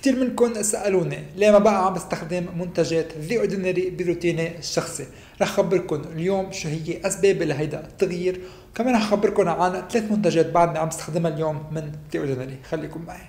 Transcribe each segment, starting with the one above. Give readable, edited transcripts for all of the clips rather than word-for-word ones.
كتير منكم سألوني ليه ما بقى عم بستخدم منتجات ذا اوردينري بروتيني الشخصي. رح خبركن اليوم شو هي اسباب لهيدا التغيير، وكمان رح خبركن عن 3 منتجات بعدني عم بستخدمها اليوم من ذا اوردينري. خليكم معي.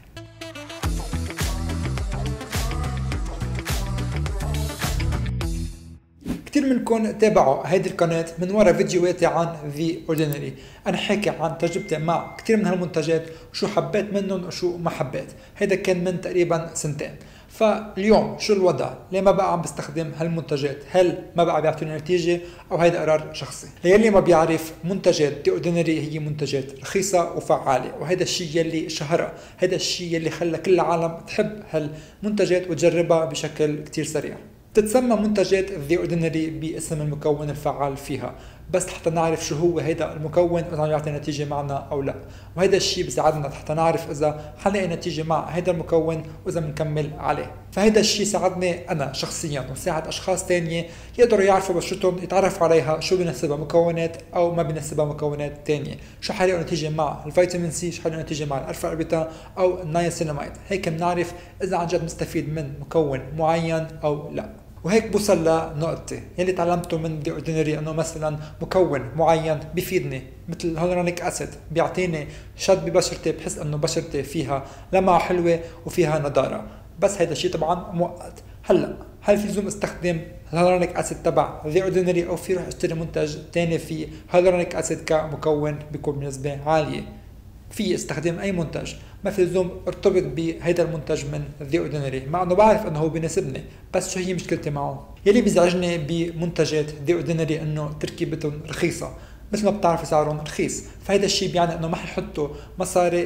كتير منكم تابعوا هيدي القناة من وراء فيديوهاتي عن ذا اوردينري. انا حاكي عن تجربتي مع كتير من هالمنتجات وشو حبيت منهم وشو ما حبيت. هيدا كان من تقريبا 2 سنين. فاليوم شو الوضع؟ ليه ما بقى عم بستخدم هالمنتجات؟ هل ما بقى بيعطوني نتيجة او هيدا قرار شخصي؟ ليلي ما بيعرف، منتجات ذا اوردينري هي منتجات رخيصة وفعالة، وهيدا الشيء يلي شهرها، هيدا الشيء يلي خلى كل العالم تحب هالمنتجات وتجربها بشكل كتير سريع. تتسمى منتجات ذا اوردينري باسم المكون الفعال فيها، بس حتى نعرف شو هو هيدا المكون اذا عم يعطي نتيجه معنا او لا، وهيدا الشيء بيساعدنا حتى نعرف اذا حنلاقي نتيجه مع هيدا المكون واذا بنكمل عليه. فهيدا الشيء ساعدني انا شخصيا وساعد اشخاص ثانيه يقدروا يعرفوا بشرتهم، يتعرفوا عليها شو بيناسبها مكونات او ما بيناسبها مكونات ثانيه، شو حيلاقوا نتيجه مع الفيتامين سي، شو حيلاقوا نتيجه مع الالفا اربيتا او النياسيناميد. هيك بنعرف اذا عن جد نستفيد من مكون معين او لا. وهيك بوصل لنقطتي يلي تعلمته من ذا اوردينري، انه مثلا مكون معين بيفيدني مثل الهيالورونيك اسيد، بيعطيني شد ببشرتي بحس انه بشرتي فيها لمعة حلوة وفيها نضارة، بس هيدا الشيء طبعا مؤقت. هلا هل في لزوم استخدم الهيالورونيك اسيد تبع ذا اوردينري او في روح اشتري منتج ثاني فيه هيالورونيك اسيد كمكون بيكون بنسبة عالية؟ في استخدم اي منتج، ما في لزوم ارتبط بهيدا المنتج من ذا اوردينري، مع انه بعرف انه هو بيناسبني، بس شو هي مشكلتي معه؟ يلي بيزعجني بمنتجات ذا اوردينري انه تركيبتهم رخيصه، مثل ما بتعرفوا سعرهم رخيص، فهيدا الشيء بيعني انه ما حيحطوا مصاري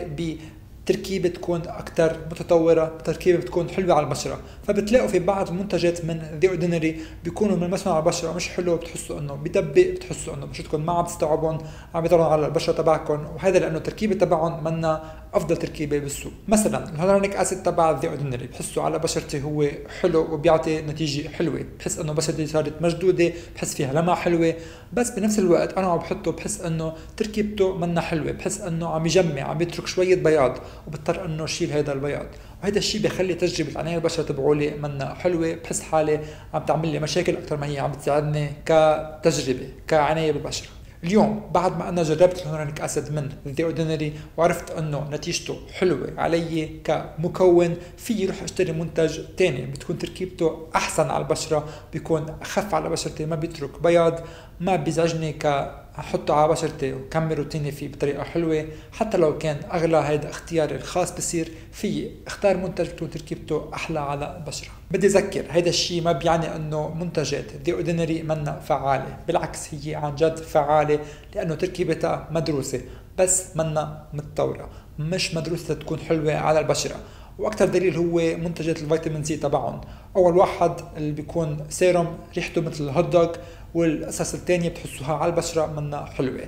تركيبة تكون أكثر متطورة، تركيبة بتكون حلوة على البشرة. فبتلاقوا في بعض المنتجات من ذا اوردينري بيكونوا ملمسهم على البشرة مش حلو، بتحسوا انه بدبق، بتحسوا انه بشرتكم ما عم تستوعبهم، عم يضرون على البشرة تبعكم، وهذا لأنه التركيبة تبعهم منا أفضل تركيبة بالسوق. مثلا الهيالورونيك أسيد تبع ذا اوردينري بحسه على بشرتي هو حلو وبيعطي نتيجة حلوة، بحس انه بشرتي صارت مشدودة، بحس فيها لمعة حلوة، بس بنفس الوقت أنا عم بحطه بحس انه تركيبته منا حلوة، بحس انه عم يجمع، عم يترك شوية بياض، وبضطر انه شيل هذا البياض، وهذا الشيء بيخلي تجربه عنايه البشره تبعولي منا حلوه، بحس حالي عم تعمل لي مشاكل اكثر ما هي عم بتساعدني كتجربه كعنايه بالبشره. اليوم بعد ما انا جربت الهيالورونيك اسيد من ذا اوردينري وعرفت انه نتيجته حلوه علي كمكون، في روح اشتري منتج ثاني بتكون تركيبته احسن على البشره، بيكون اخف على بشرتي، ما بيترك بياض، ما بيزعجني احطه على بشرتي وكمل روتيني فيه بطريقه حلوه. حتى لو كان اغلى، هيدا اختياري الخاص، بصير في اختار منتج بتكون تركيبته احلى على البشره. بدي اذكر هيدا الشيء ما بيعني انه منتجات ذا اوردينري منا فعاله، بالعكس هي عن جد فعاله لانه تركيبتها مدروسه، بس منا متطوره، مش مدروسه تكون حلوه على البشره. واكثر دليل هو منتجات الفيتامين سي تبعهم. اول واحد اللي بيكون سيروم ريحته مثل الهوت دوغ، والقصص الثانيه بتحسوها على البشره منا حلوه.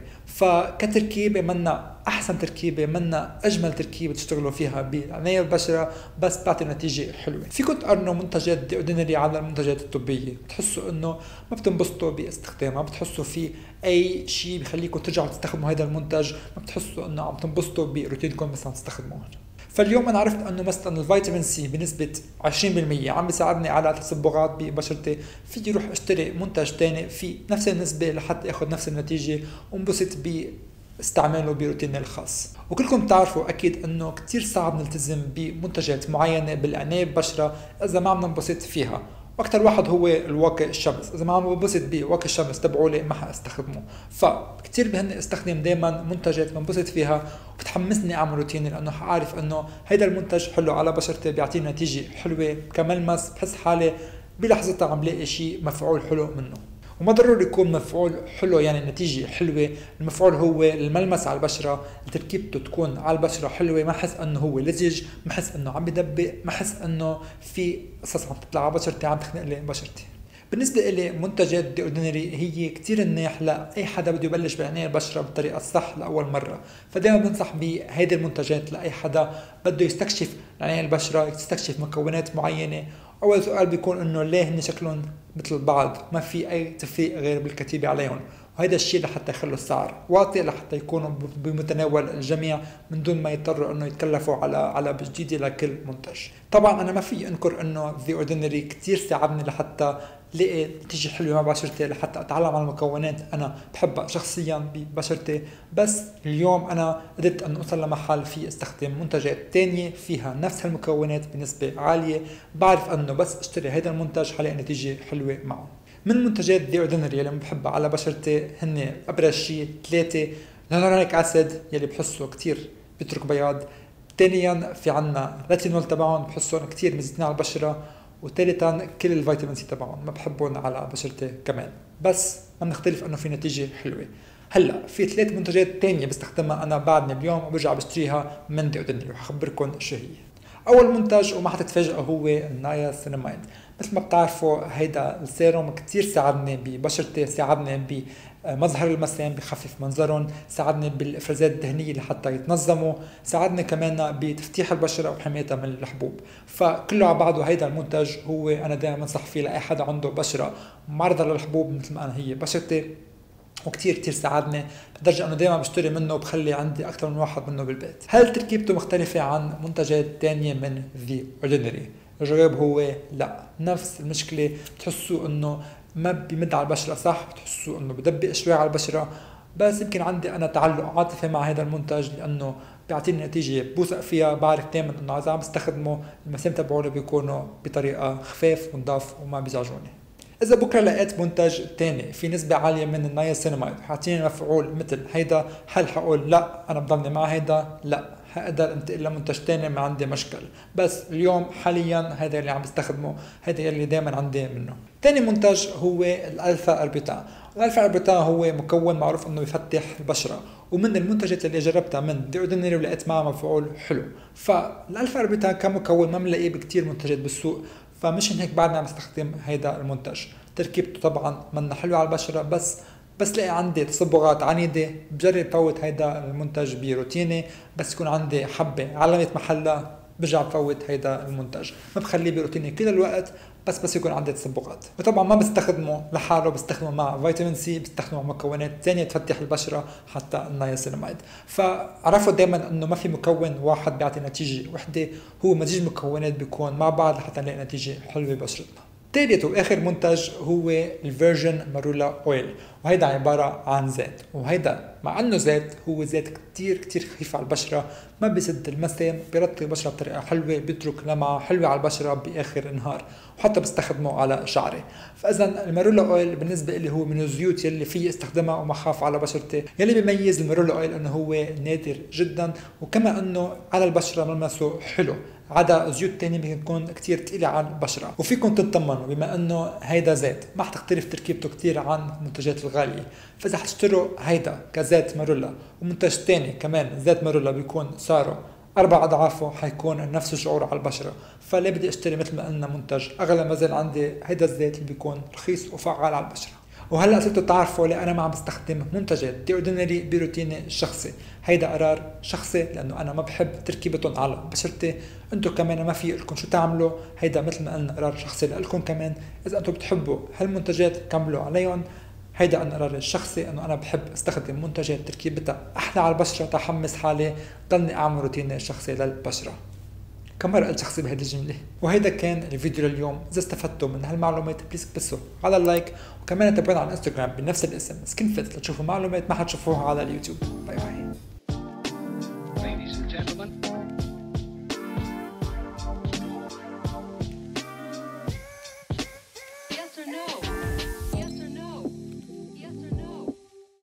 فكتركيبه منا احسن تركيبه، منا اجمل تركيبه تشتغلوا فيها بعنايه البشره، بس بتعطي نتيجه حلوه. فيكم تقارنوا منتجات ذا اوردينري على المنتجات الطبيه، بتحسوا انه ما بتنبسطوا باستخدامها، بتحسوا في اي شيء بخليكم ترجعوا تستخدموا هذا المنتج، ما بتحسوا انه عم تنبسطوا بروتينكم بس عم تستخدموه. فاليوم انا عرفت انه مثلا الفيتامين سي بنسبه 20% عم بيساعدني على تصبغات ببشرتي، فيي روح اشتري منتج ثاني في نفس النسبه لحتى اخذ نفس النتيجه وانبسط باستعماله بروتيني الخاص. وكلكم بتعرفوا اكيد انه كثير صعب نلتزم بمنتجات معينه بالعنايه بالبشره اذا ما عم ننبسط فيها، واكثر واحد هو الواقي الشمس، اذا ما عم بنبسط بواقي الشمس تبعولي ما حاستخدمه. فكتير بهني استخدم دائما منتجات بنبسط فيها وبتحمسني اعمل روتيني، لانه عارف انه هيدا المنتج حلو على بشرتي، بيعطيني نتيجه حلوه كملمس، بحس حالي بلحظتها عم لاقي شيء مفعول حلو منه. وما ضروري يكون مفعول حلو يعني النتيجة حلوة، المفعول هو الملمس على البشرة، تركيبته تكون على البشرة حلوة، ما حس انه هو لزج، ما حس انه عم بدبق، ما حس انه في قصص عم تطلع على بشرتي عم تخنق لي بشرتي. بالنسبة إلي منتجات ذا اوردينري هي كتير منيح لأي حدا بده يبلش بعناية البشرة بالطريقة الصح لأول مرة، فدائما بنصح بهيدي المنتجات لأي حدا بده يستكشف عناية البشرة، يستكشف مكونات معينة. أول سؤال بيكون إنه ليه هن شكلهم مثل بعض، ما في أي تفريق غير بالكتيبة عليهم، وهذا الشيء لحتى يخلوا السعر واطي لحتى يكونوا بمتناول الجميع من دون ما يضطروا انه يتكلفوا على جديده لكل منتج. طبعا انا ما في انكر انه ذا اوردينري كثير ساعدني لحتى لاقي نتيجة حلوة مع بشرتي، لحتى اتعلم على المكونات انا بحبها شخصيا ببشرتي. بس اليوم انا قدرت ان اوصل لمحل في استخدم منتجات تانية فيها نفس المكونات بنسبة عالية، بعرف انه بس اشتري هذا المنتج حلاقي نتيجة حلوة معه. من منتجات ذا اوردينري اللي بحبها على بشرتي هن ابرز شيء 3 هيالورونيك اسيد يلي بحسه كتير بيترك بياض، ثانيا في عنا ريتينول تبعهم بحسهم كتير مزيتين على البشرة، وثالثا كل الفيتامين سي تبعهم ما بحبهم على بشرتي كمان، بس ما بنختلف انه في نتيجة حلوة. هلا في 3 منتجات تانية بستخدمها انا بعدني اليوم وبرجع بشتريها من ذا اوردينري وحخبركم شو هي. اول منتج وما حتتفاجئوا هو الناياسيناميد. مثل ما بتعرفوا هيدا السيروم كتير ساعدني ببشرتي، ساعدني بمظهر المسام، بخفف منظرهم، ساعدني بالافرازات الدهنيه لحتى يتنظموا، ساعدني كمان بتفتيح البشره وحمايتها من الحبوب. فكله على بعضه هيدا المنتج هو انا دائما بنصح فيه لاي حدا عنده بشره معرضه للحبوب مثل ما انا هي بشرتي، وكتير ساعدني لدرجة انه دائما بشتري منه وبخلي عندي اكثر من واحد منه بالبيت. هل تركيبته مختلفة عن منتجات تانية من ذا اوردينري؟ الجواب هو لا، نفس المشكلة. بتحسوا انه ما بيمد على البشرة صح، بتحسوا انه بدبق شوي على البشرة، بس يمكن عندي انا تعلق عاطفي مع هذا المنتج لانه بيعطيني نتيجة بوثق فيها، بعرف دائما انه اذا عم بستخدمه المسام تبعونه بيكونوا بطريقة خفاف ونضاف وما بيزعجوني. إذا بكرة لقيت منتج تاني في نسبة عالية من النياسيناميد وحاعطيني مفعول مثل هيدا، هل حقول لا أنا بضلني مع هيدا؟ لا، هقدر انتقل لمنتج تاني ما عندي مشكل. بس اليوم حاليا هيدا اللي عم بستخدمه، هيدا اللي دائما عندي منه. تاني منتج هو الألفا أربيتان. الألفا أربيتان هو مكون معروف انه بفتح البشرة، ومن المنتجات اللي جربتها من ذا اوردينري ولقيت معها مفعول حلو. فالألفا أربيتان كمكون ما بنلاقيه بكتير منتجات بالسوق، فمشان هيك بعدنا عم بستخدم هيدا المنتج. تركيبته طبعا منا حلوة على البشرة، بس لاقي عندي تصبغات عنيدة بجرب فوت هيدا المنتج بروتيني، بس يكون عندي حبة علمت محلها برجع بفوت هيدا المنتج، ما بخليه بروتيني كل الوقت، بس يكون عندي تصبغات. وطبعا ما بستخدمه لحاله، بستخدمه مع فيتامين سي، بستخدمه مع مكونات ثانيه تفتح البشره حتى النياسيناميد. فعرفوا دائما انه ما في مكون واحد بيعطي نتيجه وحده، هو مزيج مكونات بيكون مع بعض لحتى نلاقي نتيجه حلوه ببشرتنا. ثالث واخر منتج هو الفيرجن مارولا اويل، وهيدا عباره عن زيت، وهيدا مع انه زيت هو زيت كتير خفيف على البشره، ما بيسد المسام، بيرطب البشره بطريقه حلوه، بيترك لمعه حلوه على البشره باخر النهار، وحتى بستخدمه على شعري. فاذا المارولا اويل بالنسبه لي هو من الزيوت يلي في استخدمها وما خاف على بشرتي. يلي بيميز المارولا اويل انه هو نادر جدا، وكما انه على البشره ملمسه حلو، عدا زيوت تانية بتكون كتير تقيلة على البشرة. وفيكم تطمنوا بما انه هيدا زيت ما حتختلف تركيبته كتير عن المنتجات الغالية، فاذا حتشتروا هيدا كزيت مارولا ومنتج تاني كمان زيت مارولا بيكون صاروا 4 أضعافه، حيكون نفس الشعور على البشرة. فليه بدي اشتري مثل ما قلنا منتج اغلى؟ ما زال عندي هيدا الزيت اللي بيكون رخيص وفعال على البشرة. وهلا صرتوا تعرفوا ليه انا ما عم بستخدم منتجات ذا اوردينري بروتيني الشخصي. هيدا قرار شخصي لانه انا ما بحب تركيبتهم على بشرتي. انتم كمان ما في لكم شو تعملوا، هيدا مثل ما قلنا قرار شخصي لكم كمان. اذا انتم بتحبوا هالمنتجات كملوا عليهم، هيدا انا قراري الشخصي انه انا بحب استخدم منتجات تركيبتها احلى على البشره تحمس حالي ضلني اعمل روتيني شخصي للبشره. كم مرة قلت شخصي بهذه الجملة؟ وهيدا كان الفيديو لليوم. إذا استفدتوا من هالمعلومات بليز كبسوا على اللايك، وكمان تابعونا على الانستغرام بنفس الاسم سكين فيت لتشوفوا معلومات ما حتشوفوها على اليوتيوب. باي باي. Ladies and gentlemen. Yes or no?